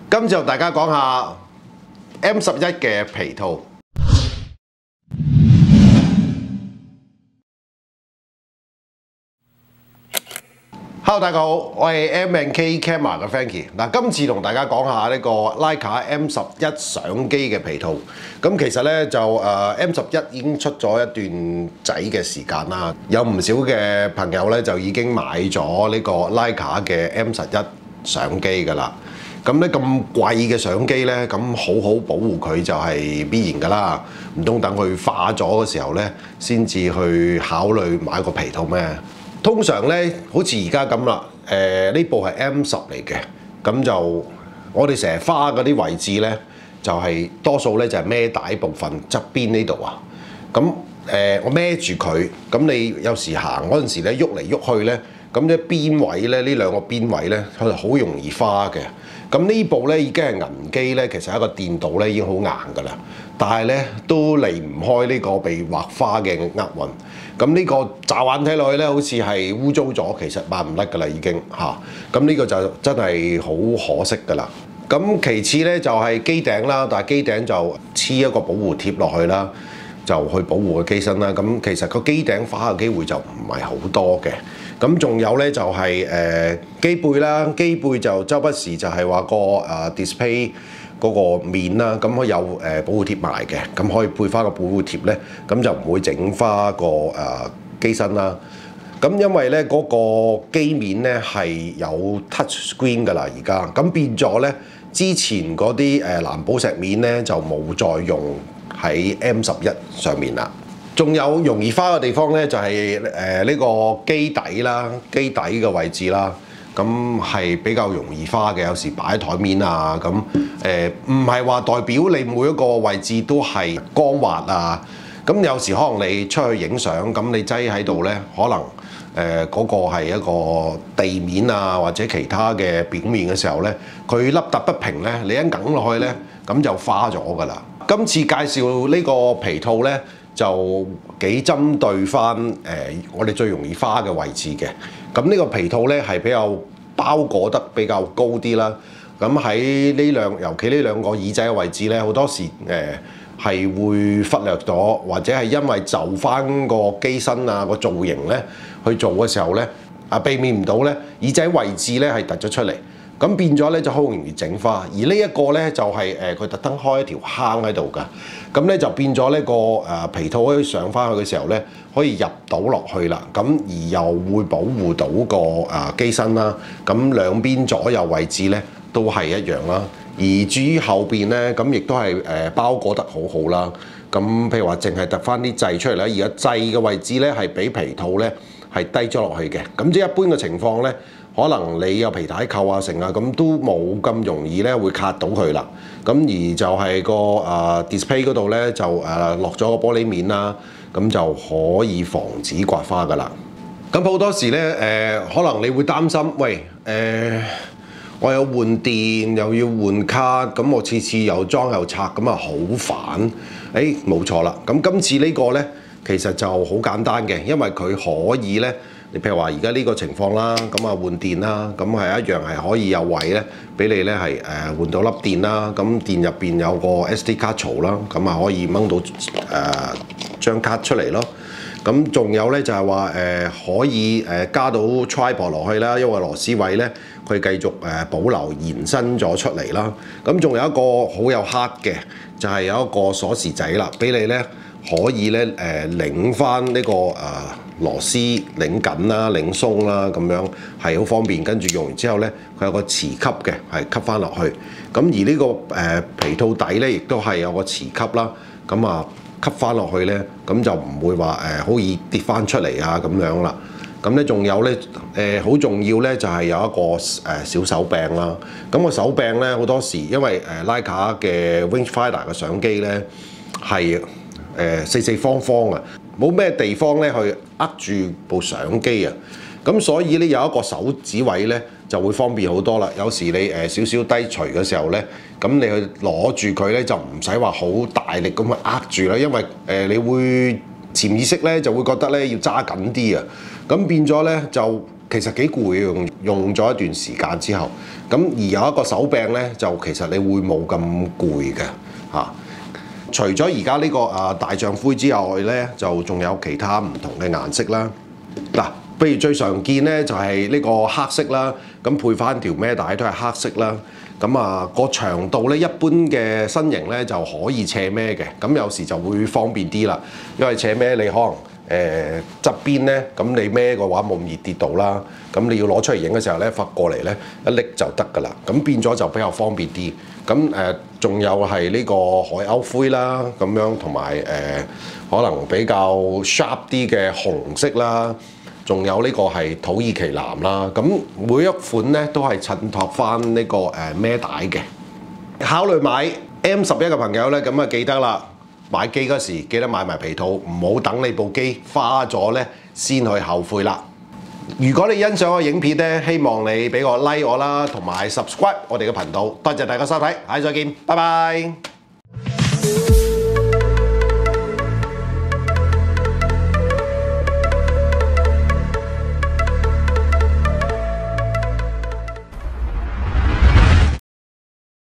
今次同大家講下 M11嘅皮套。Hello， 大家好，我係 M&K Camera 嘅 Frankie。嗱，今次同大家講下呢個 Leica M11相機嘅皮套。咁其實咧就M11已經出咗一段仔嘅時間啦，有唔少嘅朋友咧就已經買咗呢個 Leica嘅 M11相機㗎啦。咁咧咁貴嘅相機咧，咁好好保護佢就係必然㗎啦。唔通等佢化咗嘅時候咧，先至去考慮買個皮套咩？通常咧，好似而家咁啦，呢部係 M10嚟嘅，咁就我哋成日花嗰啲位置咧，就係多數咧就係孭帶部分側邊呢度啊。咁我孭住佢，咁你有時行嗰陣時咧，喐嚟喐去咧，咁啲邊位咧，呢兩個邊位咧，佢就好容易花嘅。咁呢部咧已經係銀機咧，其實一個電鍍咧已經好硬㗎啦，但係咧都離唔開呢個被劃花嘅厄運。咁呢個乍眼睇落去咧，好似係污糟咗，其實抹唔甩㗎啦已經嚇。咁呢個就真係好可惜㗎啦。咁其次咧就係機頂啦，但係機頂就黐一個保護貼落去啦，就去保護個機身啦。咁其實個機頂花嘅機會就唔係好多嘅。咁仲有咧就係機背啦，機背就周不時就係話個display 嗰個面啦，咁佢有保護貼埋嘅，咁可以配翻個保護貼咧，咁就唔會整花個機身啦。咁因為咧嗰個機面咧係有 touch screen 㗎啦，而家咁變咗咧，之前嗰啲藍寶石面咧就冇再用喺 M11上面啦。仲有容易花嘅地方咧，就係呢個機底啦，機底嘅位置啦，咁係比較容易花嘅。有時擺喺台面啊，咁唔係話代表你每一個位置都係光滑啊。咁有時可能你出去影相，咁你擠喺度咧，可能嗰個係一個地面啊，或者其他嘅表面嘅時候咧，佢凹凸不平咧，你一梗落去咧，咁就花咗㗎啦。今次介紹呢個皮套咧，就幾針對翻我哋最容易花嘅位置嘅。咁呢個皮套咧係比較包裹得比較高啲啦。咁喺尤其呢兩個耳仔嘅位置咧，好多時係會忽略咗，或者係因為就翻個機身啊個造型咧去做嘅時候咧，避免唔到咧耳仔位置咧係突咗出嚟。咁變咗咧就好容易整花，而呢一個咧就係佢特登開一條坑喺度㗎，咁咧就變咗呢個皮套可以上翻去嘅時候咧，可以入到落去啦，咁而又會保護到個機身啦，咁兩邊左右位置咧都係一樣啦，而至於後邊咧，咁亦都係包裹得好好啦，咁譬如話淨係突翻啲掣出嚟啦，而家掣嘅位置咧係比皮套咧係低咗落去嘅，咁即係一般嘅情況咧。可能你有皮帶扣啊成啊，咁都冇咁容易咧會卡到佢啦。咁而就係個display 嗰度咧就落咗個玻璃面啦，咁就可以防止刮花噶啦。咁好多時咧可能你會擔心，喂我有換電又要換卡，咁我次次又裝又拆，咁啊好煩。冇錯啦。咁今次呢個咧其實就好簡單嘅，因為佢可以咧。你譬如話而家呢個情況啦，咁啊換電啦，咁係一樣係可以有位咧，俾你咧係換到粒電啦。咁電入邊有個 SD 卡槽啦，咁啊可以掹到張卡出嚟咯。咁仲有咧就係話可以加到 tripod 落去啦，因為螺絲位咧佢繼續保留延伸咗出嚟啦。咁仲有一個好有黑嘅，就係有一個鎖匙仔啦，俾你咧可以咧擰翻呢個螺絲擰緊啦、擰鬆啦，咁樣係好方便。跟住用完之後咧，佢有個磁吸嘅，係吸翻落去。咁而呢個皮套底咧，亦都係有個磁吸啦。咁吸翻落去咧，咁就唔會話好易跌翻出嚟啊咁樣啦。咁咧仲有咧好重要咧，就係有一個小手柄啦。咁個手柄咧好多時，因為Leica 嘅 Rangefinder 嘅相機咧係四四方方啊。冇咩地方咧去握住部相機啊，咁所以咧有一個手指位咧就會方便好多啦。有時你少少低垂嘅時候咧，咁你去攞住佢咧就唔使話好大力咁去握住啦，因為你會潛意識咧就會覺得咧要揸緊啲啊，咁變咗咧就其實幾攰用咗一段時間之後，咁而有一個手柄咧，就其實你會冇咁攰嘅嚇。除咗而家呢個大象灰之外咧，就仲有其他唔同嘅顏色啦。嗱，譬如最常見咧就係呢個黑色啦，咁配翻條孭帶都係黑色啦。咁個長度咧，一般嘅身形咧就可以斜孭嘅，咁有時就會方便啲啦。因為斜孭你可能側邊咧，咁你孭嘅話冇咁易跌到啦。咁你要攞出嚟影嘅時候咧，揈過嚟咧一拎就得㗎啦。咁變咗就比較方便啲。咁仲有係呢個海鷗灰啦，咁樣同埋可能比較 sharp 啲嘅紅色啦。仲有呢個係土耳其藍啦，咁每一款咧都係襯托翻呢個孭帶嘅。考慮買 M11嘅朋友咧，咁記得啦，買機嗰時記得買埋皮套，唔好等你部機花咗咧先去後悔啦。如果你欣賞我影片咧，希望你俾個 like 我啦，同埋 subscribe 我哋嘅頻道。多謝大家收睇，下次再見，拜拜。